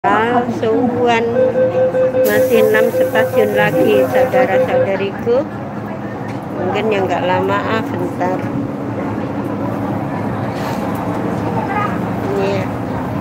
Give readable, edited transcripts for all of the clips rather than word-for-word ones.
Palsuan masih 6 stasiun lagi saudara-saudariku, mungkin yang nggak lama bentar ini ya.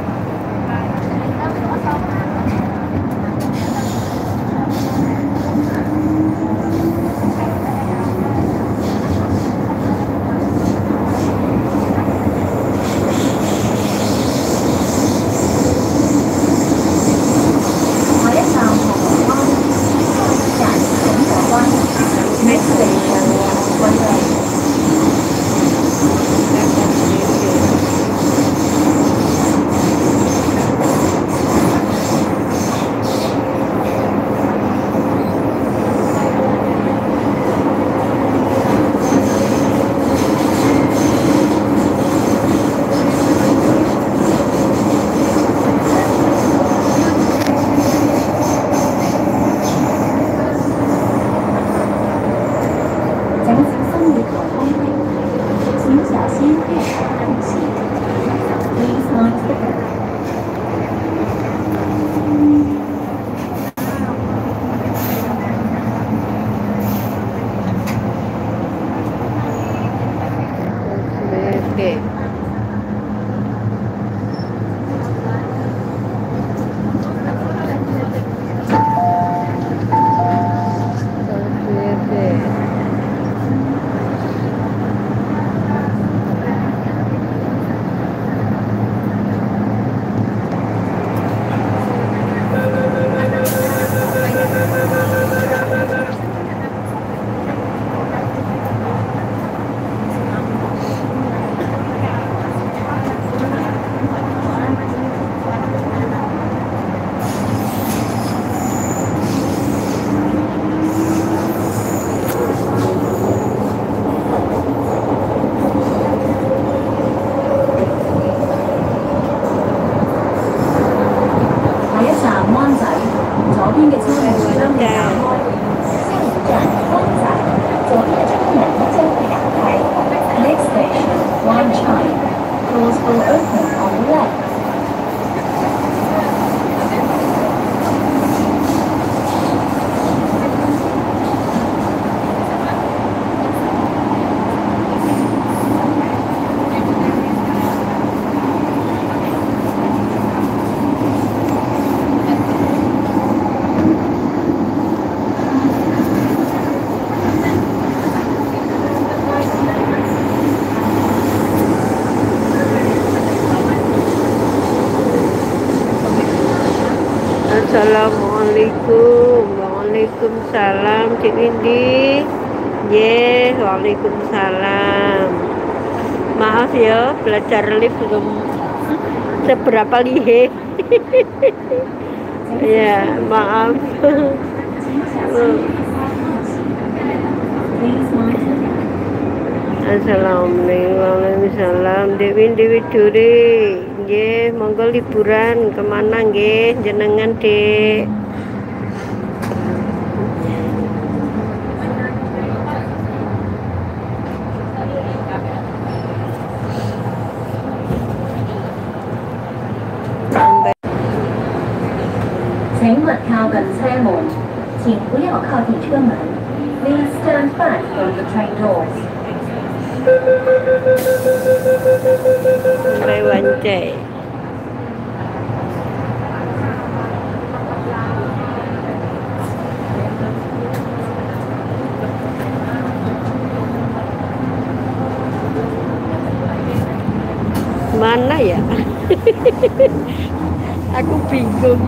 Next station, Wan Chai. Doors will open on the left. Assalamualaikum. Waalaikumsalam Cik Windy. Waalaikumsalam. Maaf ya, belajar lift belum seberapa lihe. Ya, maaf. Assalamualaikum. Waalaikumsalam. Dek Windy Widuri. Nggih, monggo liburan kemana nggih jenengan, Dek? Please stand back from the train doors. Mulai wancai. Mana ya? Aku bingung.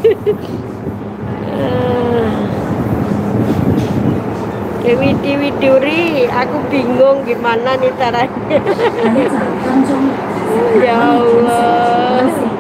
Dewi Widuri, aku bingung gimana nih caranya. Ya Allah.